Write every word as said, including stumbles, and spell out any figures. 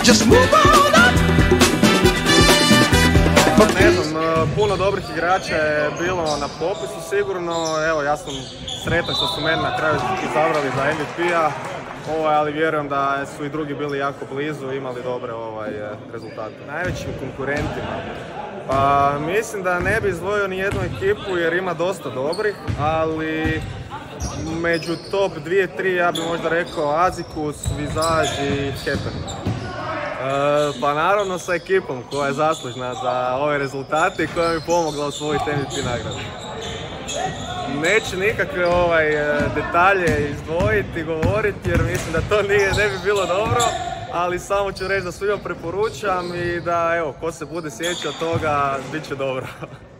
Just move on up. Ne znam, puno dobrih igrača je bilo na popisu sigurno. Evo, ja sam sretan što su mene na kraju izabrali za M V P-a. Ovaj, ali vjerujem da su i drugi bili jako blizu i imali dobre ovaj, rezultate. Najvećim konkurentima. Pa mislim da ne bi izdvojio ni jednu ekipu jer ima dosta dobrih, ali među top dvije tri ja bih možda rekao Azikus, Visage i Happen. E, pa naravno sa ekipom koja je zaslužna za ove rezultate i koja mi pomogla osvojiti M V P nagradu. Neću nikakve ovaj, detalje izdvojiti, govoriti jer mislim da to nije, ne bi bilo dobro, ali samo ću reći da svima preporučam i da evo, ko se bude sjećao toga, bit će dobro.